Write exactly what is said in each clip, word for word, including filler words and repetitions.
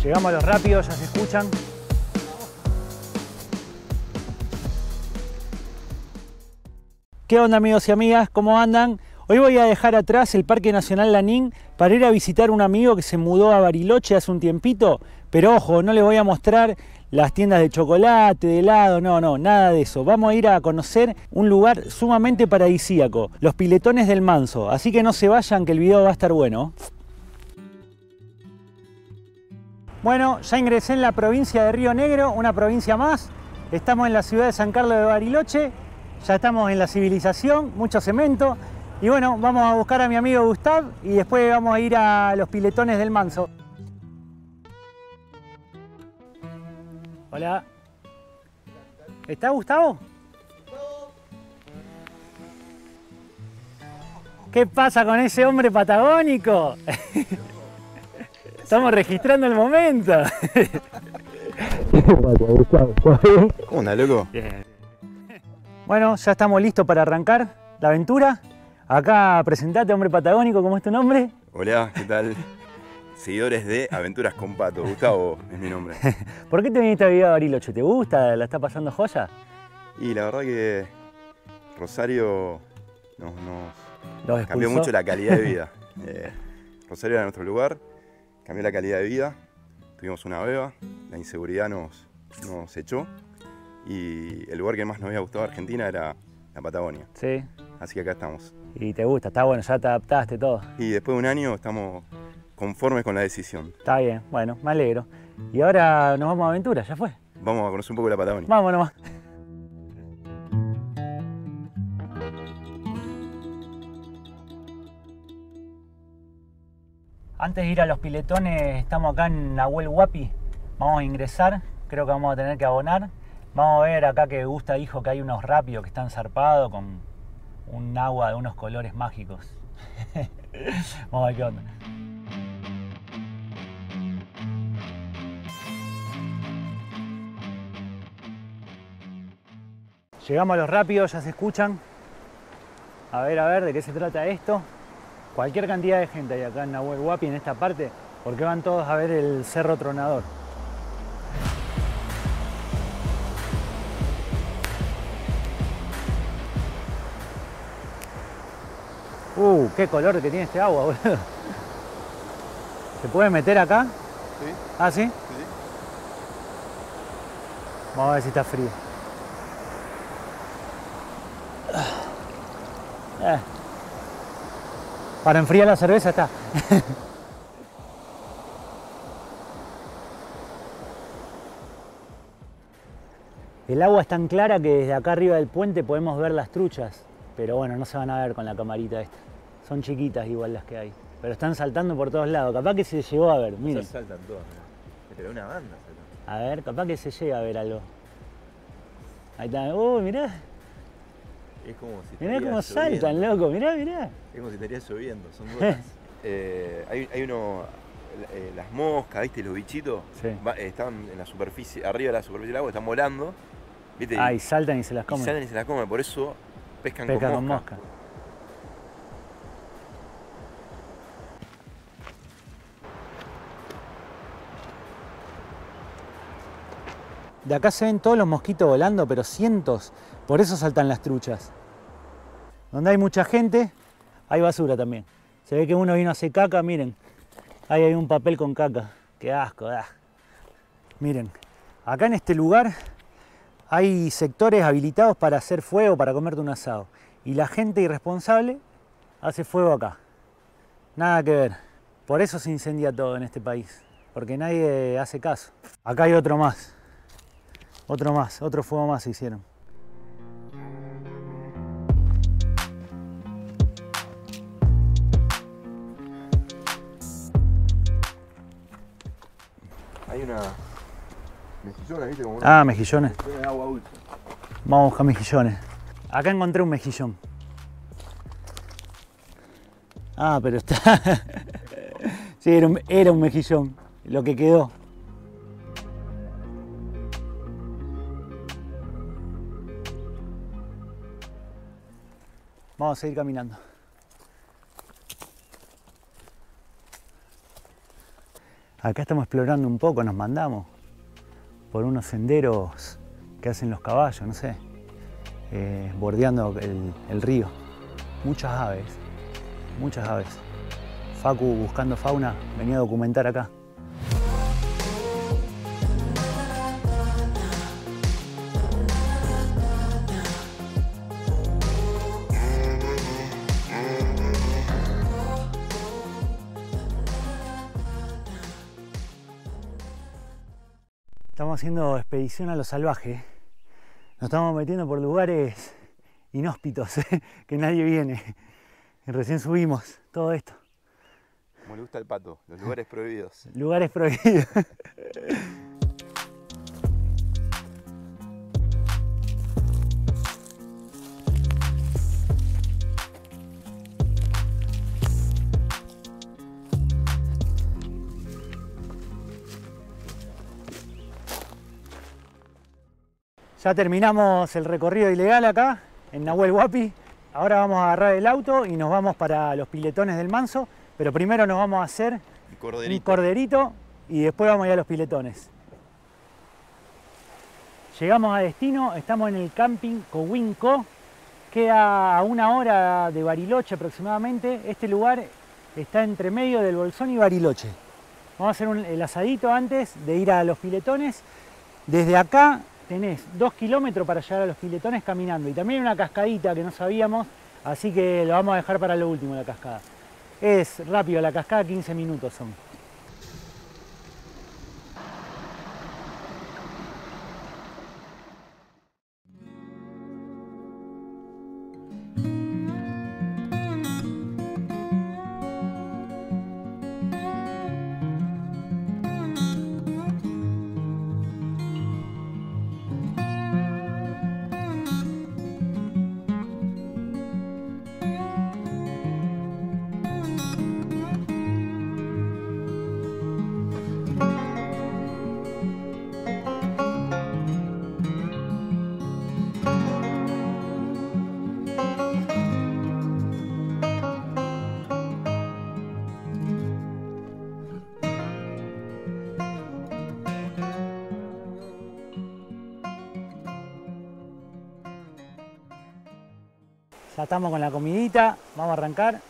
Llegamos a los rápidos, ya se escuchan. ¿Qué onda, amigos y amigas? ¿Cómo andan? Hoy voy a dejar atrás el Parque Nacional Lanín para ir a visitar a un amigo que se mudó a Bariloche hace un tiempito. Pero ojo, no les voy a mostrar las tiendas de chocolate, de helado, no, no, nada de eso. Vamos a ir a conocer un lugar sumamente paradisíaco, los Piletones del Manso. Así que no se vayan, que el video va a estar bueno. Bueno, ya ingresé en la provincia de Río Negro, una provincia más. Estamos en la ciudad de San Carlos de Bariloche. Ya estamos en la civilización, mucho cemento. Y bueno, vamos a buscar a mi amigo Gustav y después vamos a ir a los Piletones del Manso. Hola. ¿Está Gustavo? ¿Qué pasa con ese hombre patagónico? Estamos registrando el momento. ¿Cómo anda, loco? Bien. Bueno, ya estamos listos para arrancar la aventura. Acá presentate, hombre patagónico, ¿cómo es tu nombre? Hola, ¿qué tal? Seguidores de Aventuras con Pato. Gustavo es mi nombre. ¿Por qué te viniste a vivir a Bariloche? ¿Te gusta? ¿La está pasando joya? Y la verdad que Rosario nos, nos cambió mucho la calidad de vida. Eh, Rosario era nuestro lugar, cambió la calidad de vida. Tuvimos una beba, la inseguridad nos, nos echó. Y el lugar que más nos había gustado de Argentina era la Patagonia. Sí. Así que acá estamos. Y te gusta, está bueno, ya te adaptaste todo. Y después de un año estamos conformes con la decisión. Está bien, bueno, me alegro. Y ahora nos vamos a aventura, ¿ya fue? Vamos a conocer un poco la Patagonia. Vamos nomás. Antes de ir a los Piletones, estamos acá en Nahuel Huapi. Vamos a ingresar, creo que vamos a tener que abonar. Vamos a ver acá que Gusta dijo que hay unos rápidos que están zarpados con un agua de unos colores mágicos. Vamos a ver qué onda. Llegamos a los rápidos, ya se escuchan. A ver, a ver, ¿de qué se trata esto? Cualquier cantidad de gente hay acá en Nahuel Huapi, en esta parte, porque van todos a ver el Cerro Tronador. Uh, qué color que tiene este agua, boludo. ¿Se puede meter acá? Sí. ¿Ah, sí? Sí. Vamos a ver si está frío. Eh. Para enfriar la cerveza está. El agua es tan clara que desde acá arriba del puente podemos ver las truchas. Pero bueno, no se van a ver con la camarita esta. Son chiquitas igual las que hay. Pero están saltando por todos lados. Capaz que se llegó a ver, miren. Esas saltan todas, mirá. Pero una banda saltan. A ver, capaz que se llega a ver algo. Ahí está. ¡Uh, mirá! Es como si Mirá cómo lloviendo. saltan, loco. Mirá, mirá. Es como si estaría lloviendo, son gotas. eh, hay, hay uno, eh, las moscas, ¿viste? Los bichitos. Sí. Va, eh, están en la superficie, arriba de la superficie del agua, están volando. ¿Viste? Ah, y, y saltan y se las y comen. salen y se las comen, por eso pescan, Pescan con mosca. con mosca. De acá se ven todos los mosquitos volando, pero cientos. Por eso saltan las truchas. Donde hay mucha gente, hay basura también. Se ve que uno vino a hacer caca, miren. Ahí hay un papel con caca. Qué asco, ah. Miren, acá en este lugar hay sectores habilitados para hacer fuego, para comerte un asado. Y la gente irresponsable hace fuego acá. Nada que ver. Por eso se incendia todo en este país. Porque nadie hace caso. Acá hay otro más. Otro más, otro fuego más se hicieron. Hay una mejillona, ¿viste? Como Ah, mejillones. de agua dulce. Vamos a buscar mejillones. Acá encontré un mejillón. Ah, pero está... Sí, era un, era un mejillón, lo que quedó. Vamos a seguir caminando. Acá estamos explorando un poco, nos mandamos por unos senderos que hacen los caballos, no sé, eh, bordeando el, el río. Muchas aves, muchas aves. Facu buscando fauna, venía a documentar acá. Estamos haciendo expedición a lo salvaje. Nos estamos metiendo por lugares inhóspitos, que nadie viene. Y recién subimos todo esto. Como le gusta el pato, los lugares prohibidos. Lugares prohibidos. Ya terminamos el recorrido ilegal acá, en Nahuel Huapi. Ahora vamos a agarrar el auto y nos vamos para los piletones del Manso. Pero primero nos vamos a hacer corderito. un corderito y después vamos a ir a los piletones. Llegamos a destino, estamos en el camping Cohuinco. Queda a una hora de Bariloche aproximadamente. Este lugar está entre medio del Bolsón y Bariloche. Vamos a hacer un, el asadito antes de ir a los piletones. Desde acá tenés dos kilómetros para llegar a los piletones caminando y también una cascadita que no sabíamos, así que lo vamos a dejar para lo último, la cascada. Es rápido la cascada, quince minutos son. Ya estamos con la comidita, vamos a arrancar.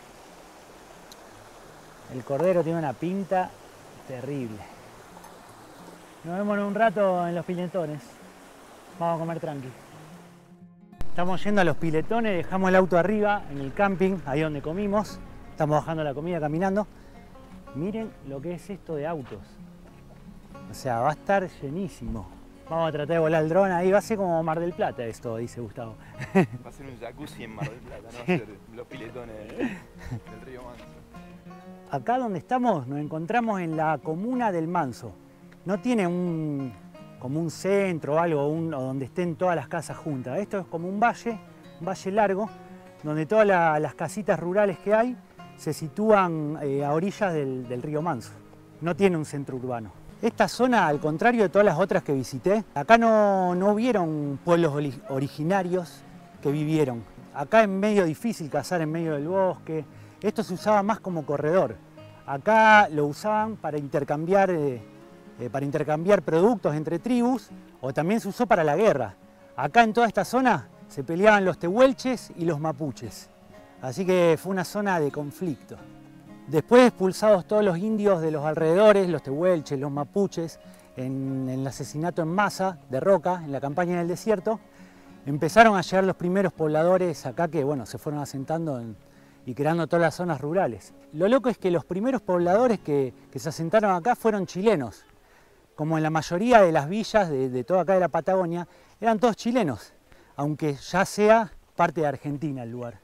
El cordero tiene una pinta terrible. Nos vemos en un rato en los piletones. Vamos a comer tranqui. Estamos yendo a los piletones, dejamos el auto arriba en el camping, ahí donde comimos. Estamos bajando la comida caminando. Miren lo que es esto de autos. O sea, va a estar llenísimo. Vamos a tratar de volar el dron ahí, va a ser como Mar del Plata esto, dice Gustavo. Va a ser un jacuzzi en Mar del Plata, no va a ser los piletones del río Manso. Acá donde estamos nos encontramos en la comuna del Manso. No tiene un, como un centro o algo un, o donde estén todas las casas juntas. Esto es como un valle, un valle largo, donde todas la, las casitas rurales que hay se sitúan eh, a orillas del, del río Manso. No tiene un centro urbano. Esta zona, al contrario de todas las otras que visité, acá no, no hubieron pueblos originarios que vivieron. Acá es medio difícil cazar en medio del bosque. Esto se usaba más como corredor. Acá lo usaban para intercambiar, eh, eh, para intercambiar productos entre tribus, o también se usó para la guerra. Acá en toda esta zona se peleaban los tehuelches y los mapuches. Así que fue una zona de conflicto. Después de expulsados todos los indios de los alrededores, los tehuelches, los mapuches, en, en el asesinato en masa de Roca, en la campaña en el desierto, empezaron a llegar los primeros pobladores acá que bueno, se fueron asentando en, y creando todas las zonas rurales. Lo loco es que los primeros pobladores que, que se asentaron acá fueron chilenos. Como en la mayoría de las villas de, de toda acá de la Patagonia, eran todos chilenos, aunque ya sea parte de Argentina el lugar.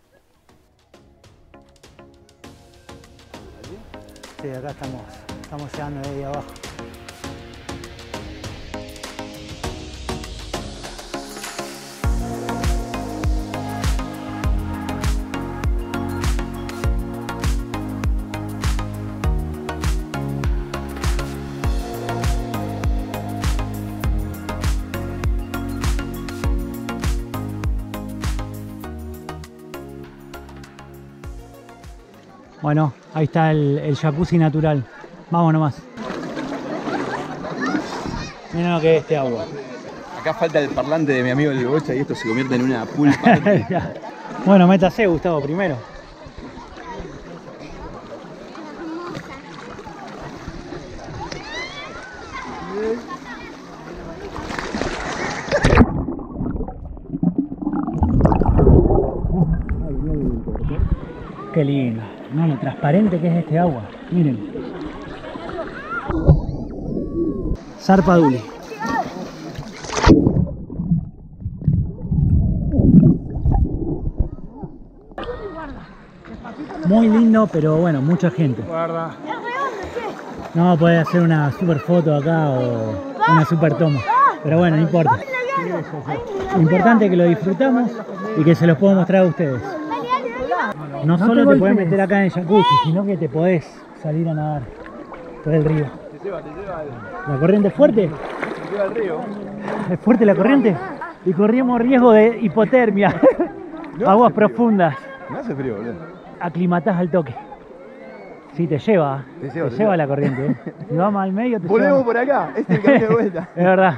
Sí, acá estamos, estamos llegando de ahí abajo. Bueno, ahí está el, el jacuzzi natural. Vamos nomás. Miren lo que es este agua. Acá falta el parlante de mi amigo el Bocha y esto se convierte en una pool party. Bueno, métase, Gustavo, primero. Qué lindo. No, lo transparente que es este agua. Miren. Zarpaduli. Muy lindo, pero bueno, mucha gente. No podés hacer una super foto acá o una super toma. Pero bueno, no importa. Lo importante es que lo disfrutamos y que se los puedo mostrar a ustedes. No solo te podés meter acá en el jacuzzi, sino que te podés salir a nadar por el río. ¿La corriente es fuerte? ¿Es fuerte la corriente? Y corríamos riesgo de hipotermia. Aguas profundas. Me hace frío, boludo. Aclimatás al toque. Sí, te lleva. Te lleva, te te lleva lleva la corriente. ¿eh? Si vamos al medio, te Volvemos lleva. por acá. Este es el camino de vuelta. Es verdad.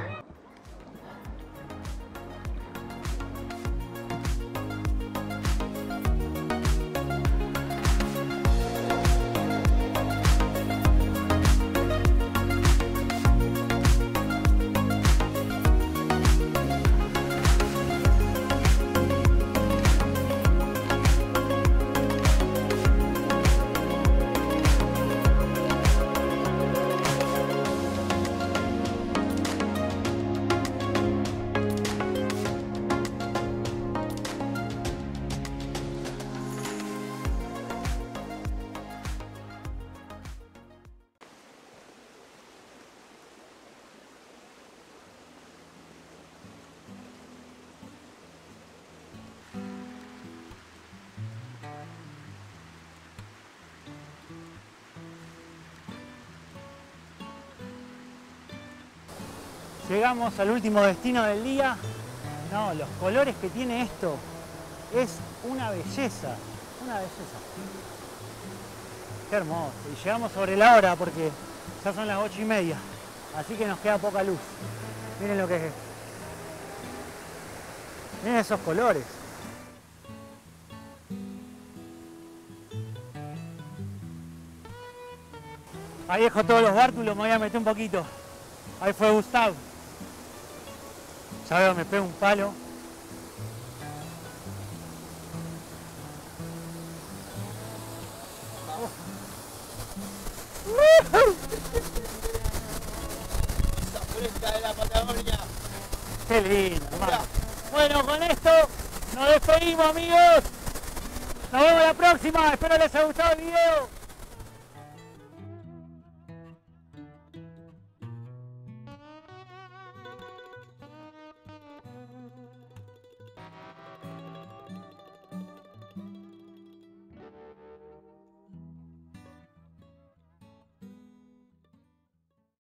Llegamos al último destino del día. No, los colores que tiene esto es una belleza, una belleza. Qué hermoso. Y llegamos sobre la hora porque ya son las ocho y media, así que nos queda poca luz. Miren lo que es esto. Miren esos colores. Ahí dejo todos los bártulos, me voy a meter un poquito. Ahí fue Gustavo. Ya veo, me pego un palo. Esa fresca de la Patagonia. Qué lindo, hermano. Bueno, con esto nos despedimos, amigos. Nos vemos la próxima. Espero les haya gustado el video.